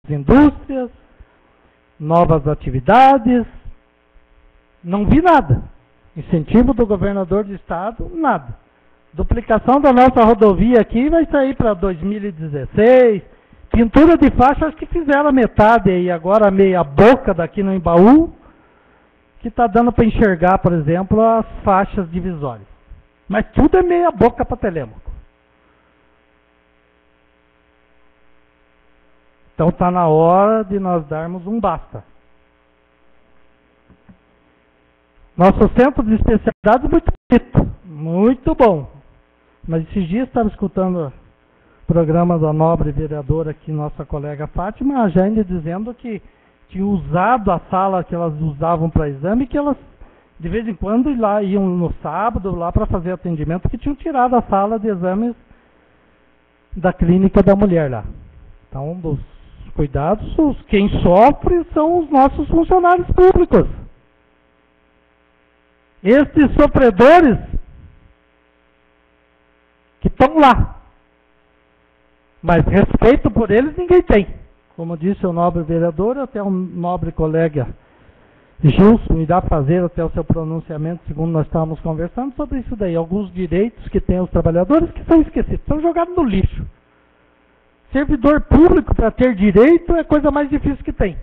indústrias, novas atividades. Não vi nada. Incentivo do governador do estado, nada. Duplicação da nossa rodovia aqui vai sair para 2016. Pintura de faixa, acho que fizeram a metade aí, agora meia boca daqui no Embaú, que está dando para enxergar, por exemplo, as faixas divisórias. Mas tudo é meia boca para Telêmaco. Então está na hora de nós darmos um basta. Nosso centro de especialidade é muito bonito, muito bom. Mas esses dias estava escutando o programa da nobre vereadora aqui, nossa colega Fátima, a Jane dizendo que tinha usado a sala que elas usavam para exame, que elas de vez em quando lá iam no sábado lá para fazer atendimento, que tinham tirado a sala de exames da clínica da mulher lá. Então, dos cuidados, quem sofre são os nossos funcionários públicos. Estes sofredores que estão lá. Mas respeito por eles ninguém tem. Como disse o nobre vereador, até o nobre colega Gilson irá fazer até o seu pronunciamento, segundo nós estávamos conversando sobre isso daí. Alguns direitos que têm os trabalhadores que são esquecidos, são jogados no lixo. Servidor público, para ter direito, é a coisa mais difícil que tem.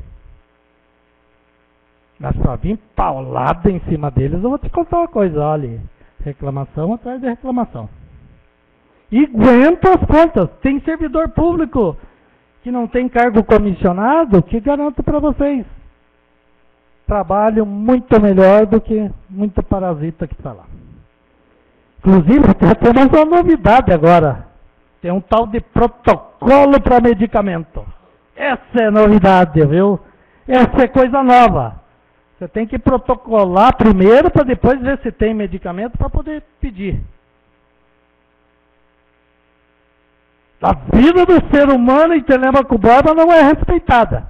Mas para vir paulada em cima deles, eu vou te contar uma coisa, olha, reclamação atrás de reclamação. E aguenta as contas. Tem servidor público que não tem cargo comissionado, que garanto para vocês, trabalham muito melhor do que muito parasita que está lá. Inclusive, temos uma novidade agora. Tem um tal de protocolo para medicamento. Essa é novidade, viu? Essa é coisa nova. Você tem que protocolar primeiro para depois ver se tem medicamento para poder pedir. A vida do ser humano em Telêmaco Borba não é respeitada.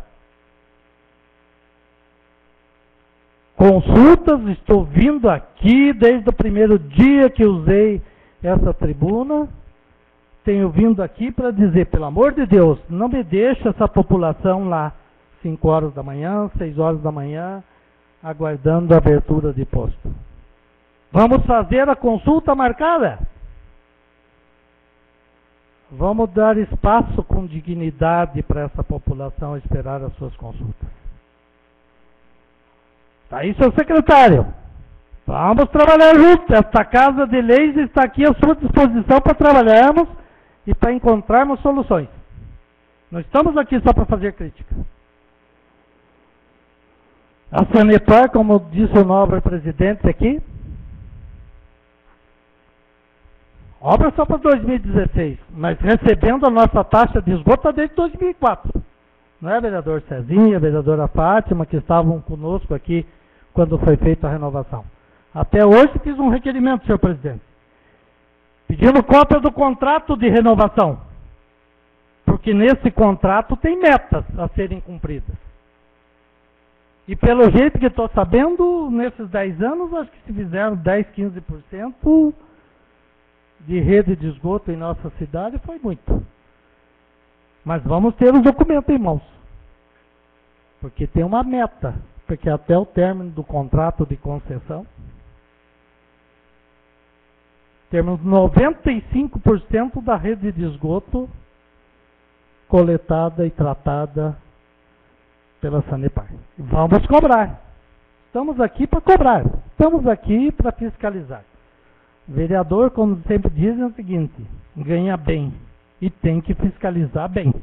Consultas, estou vindo aqui desde o primeiro dia que usei essa tribuna. Tenho vindo aqui para dizer, pelo amor de Deus, não me deixe essa população lá 5 horas da manhã, 6 horas da manhã, aguardando a abertura de posto. Vamos fazer a consulta marcada? Vamos dar espaço com dignidade para essa população esperar as suas consultas. Está aí, seu secretário. Vamos trabalhar juntos. Esta Casa de Leis está aqui à sua disposição para trabalharmos e para encontrarmos soluções. Não estamos aqui só para fazer crítica. A Sanepar, como disse o nobre presidente aqui, obra só para 2016, mas recebendo a nossa taxa de esgoto desde 2004. Não é, vereador Cezinha, vereadora Fátima, que estavam conosco aqui quando foi feita a renovação. Até hoje fiz um requerimento, senhor presidente, pedindo cópia do contrato de renovação, porque nesse contrato tem metas a serem cumpridas. E pelo jeito que estou sabendo, nesses 10 anos, acho que se fizeram 10, 15% de rede de esgoto em nossa cidade, foi muito. Mas vamos ter os documentos em mãos. Porque tem uma meta, porque até o término do contrato de concessão, temos 95% da rede de esgoto coletada e tratada pela Sanepar. Vamos cobrar. Estamos aqui para cobrar. Estamos aqui para fiscalizar. O vereador, como sempre diz, é o seguinte: ganha bem e tem que fiscalizar bem.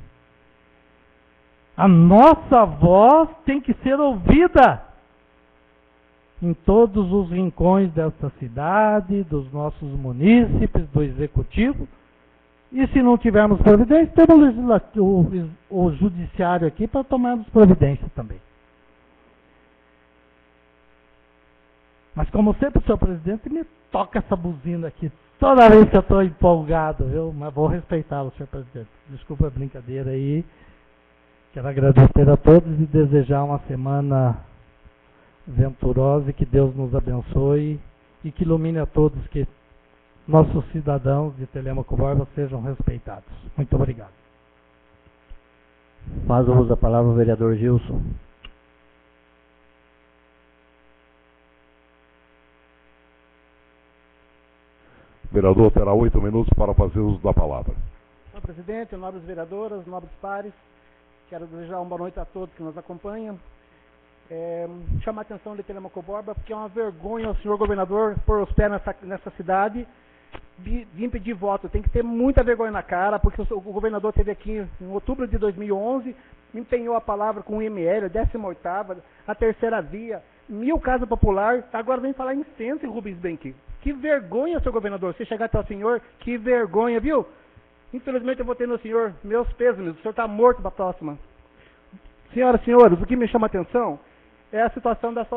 A nossa voz tem que ser ouvida em todos os rincões desta cidade, dos nossos munícipes, do executivo. E se não tivermos providência, temos o judiciário aqui para tomarmos providência também. Mas como sempre, o senhor presidente me toca essa buzina aqui toda vez que eu estou empolgado, viu? Mas vou respeitá-lo, senhor presidente. Desculpa a brincadeira aí. Quero agradecer a todos e desejar uma semana venturosa e que Deus nos abençoe e que ilumine a todos, que nossos cidadãos de Telêmaco Borba sejam respeitados. Muito obrigado. Faz o uso da palavra o vereador Gilson. Vereador terá 8 minutos para fazer uso da palavra. Senhor presidente, nobres vereadoras, nobres pares, quero desejar uma boa noite a todos que nos acompanham. Chamar a atenção de Telemaco Borba, porque é uma vergonha o senhor governador pôr os pés nessa cidade, vir pedir voto. Tem que ter muita vergonha na cara, porque o governador esteve aqui em outubro de 2011, empenhou a palavra com o IML, a 18ª, a terceira via, 1000 casas popular, agora vem falar em incêndio em Rubens Benque. Que vergonha, senhor governador, você chegar até o senhor, que vergonha, viu? Infelizmente eu votei no senhor, meus pêsames, o senhor está morto para a próxima. Senhoras e senhores, o que me chama a atenção é a situação da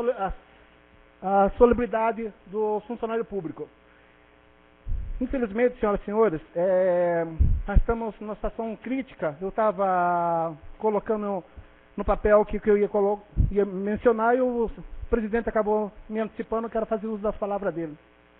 a solubilidade do funcionário público. Infelizmente, senhoras e senhores, nós estamos numa situação crítica. Eu estava colocando no papel que eu ia mencionar e o presidente acabou me antecipando, quero fazer uso das palavras dele.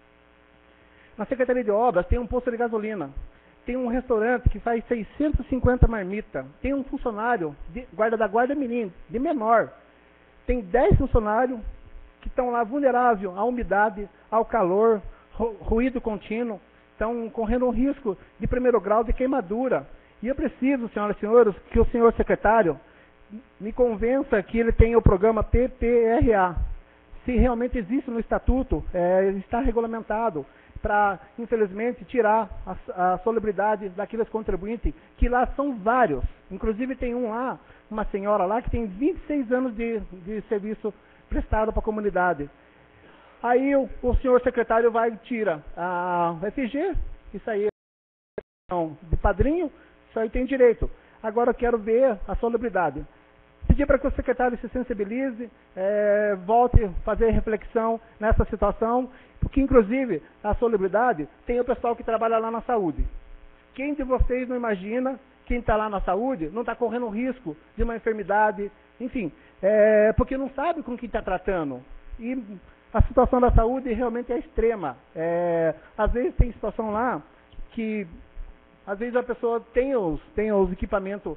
Na Secretaria de Obras tem um posto de gasolina, tem um restaurante que faz 650 marmitas, tem um funcionário da Guarda Mirim, de menor, tem 10 funcionários que estão lá vulneráveis à umidade, ao calor, ruído contínuo, estão correndo um risco de primeiro grau de queimadura. E eu preciso, senhoras e senhores, que o senhor secretário me convença que ele tem o programa PPRA. Se realmente existe no estatuto, está regulamentado para, infelizmente, tirar a solubilidade daqueles contribuintes, que lá são vários. Inclusive tem uma senhora lá que tem 26 anos de serviço prestado para a comunidade. Aí o senhor secretário vai e tira a FG, isso aí é de padrinho, isso aí tem direito. Agora eu quero ver a solubilidade. Pedir para que o secretário se sensibilize, volte a fazer reflexão nessa situação, porque inclusive a solubilidade tem o pessoal que trabalha lá na saúde. Quem de vocês não imagina, quem está lá na saúde, não está correndo risco de uma enfermidade, enfim, porque não sabe com quem está tratando. E a situação da saúde realmente é extrema. Às vezes tem situação lá que, às vezes a pessoa tem os equipamentos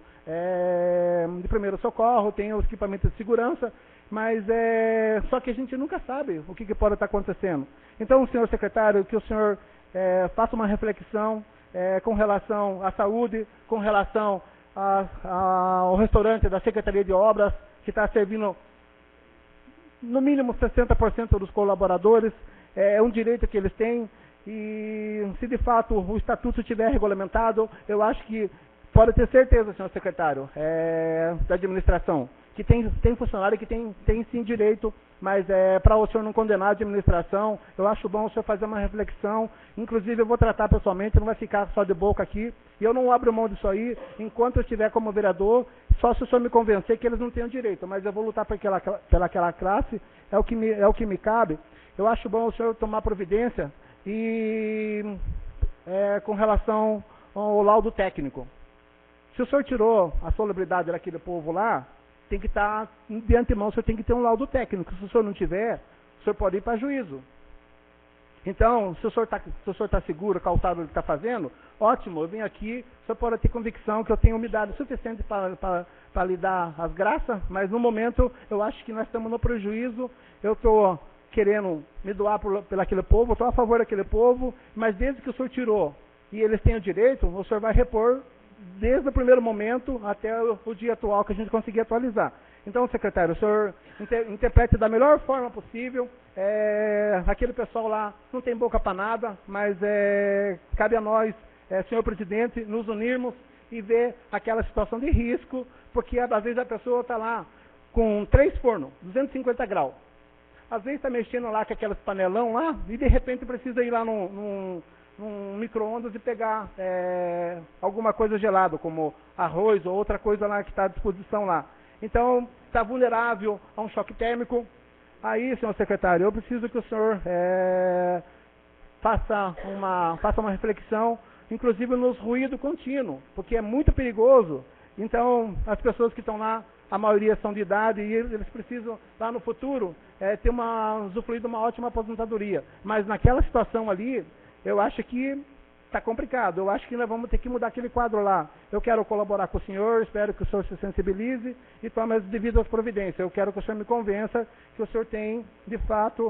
de primeiro socorro, tem os equipamentos de segurança, mas só que a gente nunca sabe o que pode estar acontecendo. Então, senhor secretário, que o senhor faça uma reflexão com relação à saúde, com relação ao restaurante da Secretaria de Obras, que está servindo no mínimo 60% dos colaboradores, é um direito que eles têm, e se de fato o estatuto estiver regulamentado, eu acho que pode ter certeza, senhor secretário, da administração, que tem funcionário que tem sim direito, mas para o senhor não condenar a administração, eu acho bom o senhor fazer uma reflexão. Inclusive eu vou tratar pessoalmente, não vai ficar só de boca aqui, e eu não abro mão disso aí, enquanto eu estiver como vereador, só se o senhor me convencer que eles não têm direito, mas eu vou lutar pelaquela classe, é o que me cabe. Eu acho bom o senhor tomar providência e com relação ao laudo técnico. Se o senhor tirou a solubilidade daquele povo lá, tem que estar, de antemão, o senhor tem que ter um laudo técnico. Se o senhor não tiver, o senhor pode ir para juízo. Então, se o senhor está seguro, calçado do que está fazendo, ótimo, eu venho aqui, o senhor pode ter convicção que eu tenho umidade suficiente para lhe dar as graças, mas no momento eu acho que nós estamos no prejuízo, eu estou querendo me doar pelaquele povo, estou a favor daquele povo, mas desde que o senhor tirou e eles têm o direito, o senhor vai repor desde o primeiro momento até o dia atual que a gente conseguir atualizar. Então, secretário, o senhor interprete da melhor forma possível. Aquele pessoal lá não tem boca para nada, mas cabe a nós, senhor presidente, nos unirmos e ver aquela situação de risco, porque às vezes a pessoa está lá com 3 fornos, 250 graus. Às vezes está mexendo lá com aquelas panelão lá e de repente precisa ir lá num micro-ondas e pegar alguma coisa gelada, como arroz ou outra coisa lá que está à disposição lá. Então, está vulnerável a um choque térmico. Aí, senhor secretário, eu preciso que o senhor faça uma reflexão, inclusive nos ruídos contínuos, porque é muito perigoso. Então, as pessoas que estão lá, a maioria são de idade e eles precisam, lá no futuro, usufruir de uma ótima aposentadoria. Mas naquela situação ali, eu acho que está complicado. Eu acho que nós vamos ter que mudar aquele quadro lá. Eu quero colaborar com o senhor, espero que o senhor se sensibilize e tome as devidas providências. Eu quero que o senhor me convença que o senhor tem, de fato,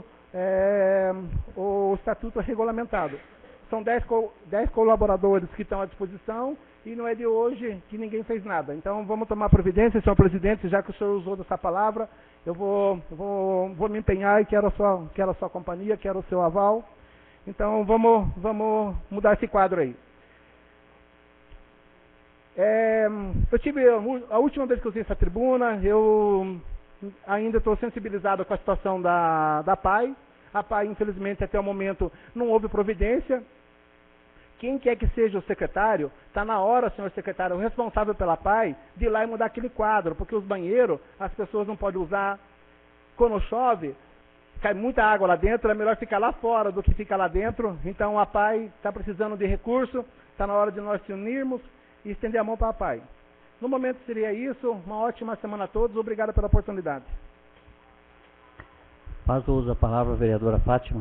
o estatuto regulamentado. São 10 colaboradores que estão à disposição e não é de hoje que ninguém fez nada. Então, vamos tomar providência, senhor presidente, já que o senhor usou dessa palavra, eu vou me empenhar e quero a sua companhia, quero o seu aval. Então, vamos mudar esse quadro aí. Eu tive, a última vez que eu usei essa tribuna, eu ainda estou sensibilizado com a situação da PAI. A PAI, infelizmente, até o momento, não houve providência. Quem quer que seja o secretário, está na hora, senhor secretário, o responsável pela PAI, de ir lá e mudar aquele quadro, porque os banheiros, as pessoas não podem usar. Quando chove, cai muita água lá dentro, é melhor ficar lá fora do que ficar lá dentro. Então a PAI está precisando de recurso, está na hora de nós se unirmos e estender a mão para a PAI. No momento seria isso, uma ótima semana a todos, obrigado pela oportunidade. Faz uso da palavra a vereadora Fátima.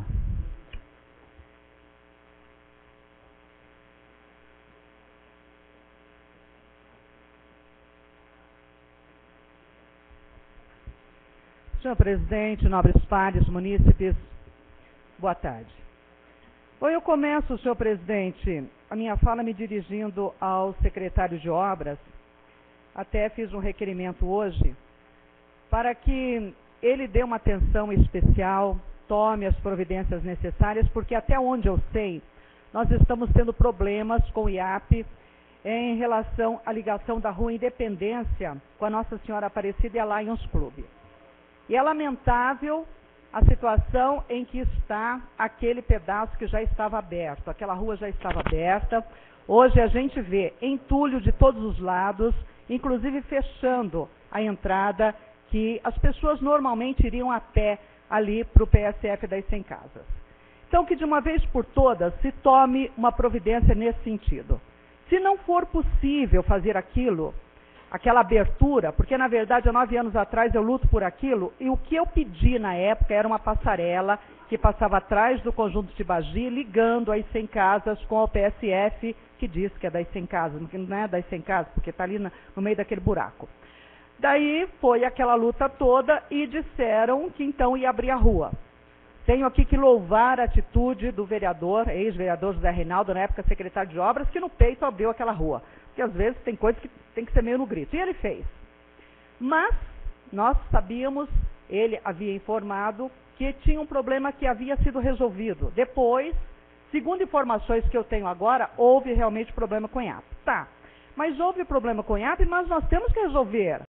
Senhor presidente, nobres pares, munícipes, boa tarde. Eu começo, senhor presidente, a minha fala me dirigindo ao secretário de obras. Até fiz um requerimento hoje para que ele dê uma atenção especial, tome as providências necessárias, porque até onde eu sei, nós estamos tendo problemas com o IAP em relação à ligação da Rua Independência com a Nossa Senhora Aparecida e a Lions Club. E é lamentável a situação em que está aquele pedaço que já estava aberto, aquela rua já estava aberta. Hoje a gente vê entulho de todos os lados, inclusive fechando a entrada que as pessoas normalmente iriam a pé ali para o PSF das 100 casas. Então que de uma vez por todas se tome uma providência nesse sentido. Se não for possível fazer aquela abertura, porque na verdade há 9 anos atrás eu luto por aquilo, e o que eu pedi na época era uma passarela que passava atrás do conjunto de Bagi, ligando as 100 casas com o PSF, que diz que é das 100 casas, não é das 100 casas, porque está ali no meio daquele buraco. Daí foi aquela luta toda e disseram que então ia abrir a rua. Tenho aqui que louvar a atitude do vereador, ex-vereador José Reinaldo, na época secretário de obras, que no peito abriu aquela rua. Porque às vezes tem coisas que tem que ser meio no grito. E ele fez. Mas nós sabíamos, ele havia informado, que tinha um problema que havia sido resolvido. Depois, segundo informações que eu tenho agora, houve realmente problema com o IAP. Tá, mas houve problema com o IAP, mas nós temos que resolver.